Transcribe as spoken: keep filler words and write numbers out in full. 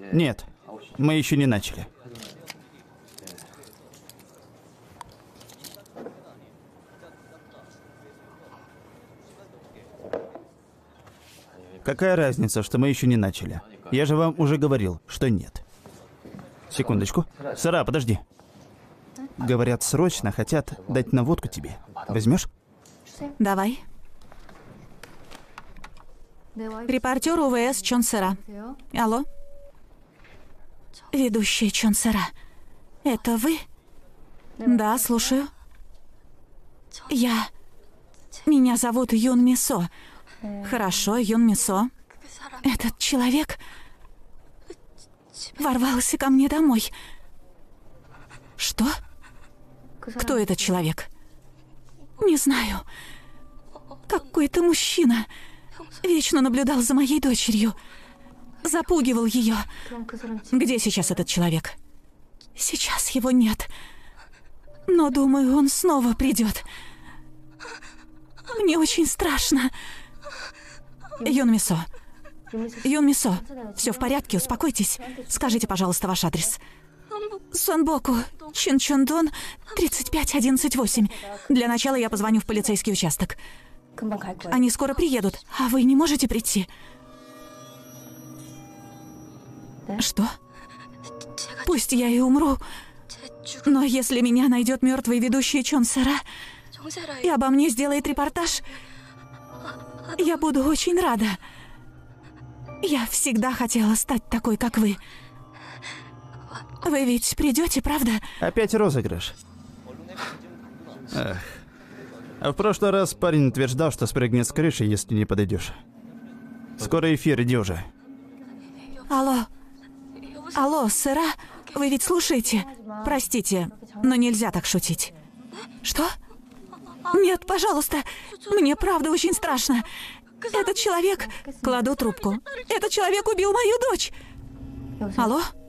Нет, мы еще не начали. Какая разница, что мы еще не начали? Я же вам уже говорил, что нет. Секундочку. Сара, подожди. Говорят, срочно хотят дать наводку тебе. Возьмешь? Давай. Репортер УВС Чон Сера. Алло? Ведущая Чон Сера. Это вы? Да, слушаю. Я... Меня зовут Юн Мисо. Хорошо, Юн Мисо. Этот человек ворвался ко мне домой. Что? Кто этот человек? Не знаю. Какой-то мужчина. Вечно наблюдал за моей дочерью. Запугивал ее. Где сейчас этот человек? Сейчас его нет. Но, думаю, он снова придет. Мне очень страшно. Юн Мисо. Юн Мисо, все в порядке, успокойтесь. Скажите, пожалуйста, ваш адрес. Сонбоку, Чинчондон, тридцать пять одиннадцать восемь. Для начала я позвоню в полицейский участок. Они скоро приедут, а вы не можете прийти? Что? Пусть я и умру, но если меня найдет мертвый ведущий Чон Сера и обо мне сделает репортаж, я буду очень рада. Я всегда хотела стать такой, как вы. Вы ведь придете, правда? Опять розыгрыш. Эх. А в прошлый раз парень утверждал, что спрыгнет с крыши, если не подойдешь. Скоро эфир, иди уже. Алло. Алло, Сера, вы ведь слушаете? Простите, но нельзя так шутить. Что? Нет, пожалуйста. Мне правда очень страшно. Этот человек... Кладу трубку. Этот человек убил мою дочь. Алло?